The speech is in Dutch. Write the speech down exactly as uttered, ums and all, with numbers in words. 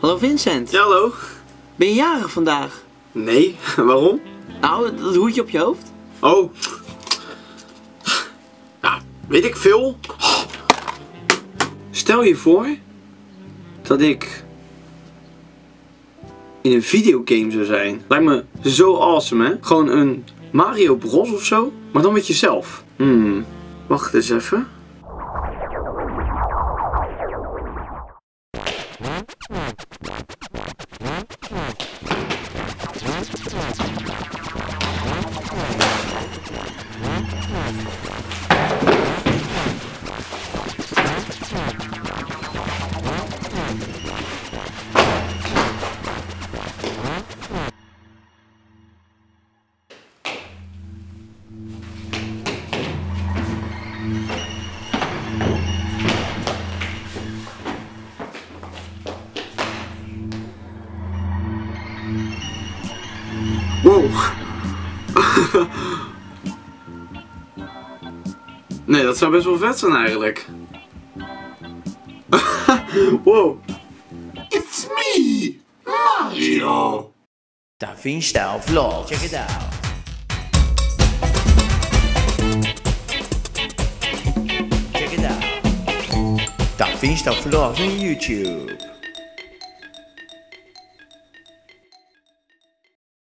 Hallo Vincent. Ja, hallo. Ben je jarig vandaag? Nee, waarom? Nou, dat hoedje op je hoofd. Oh. Ja, weet ik veel. Stel je voor dat ik in een videogame zou zijn. Lijkt me zo awesome, hè? Gewoon een Mario Bros of zo, maar dan met jezelf. Hmm, wacht eens even. Wow. Nee, dat zou best wel vet zijn eigenlijk. Wow. It's me, Mario. DaVinci Style Vlog. Check it out. Check it out. DaVinci Style Vlogs on YouTube.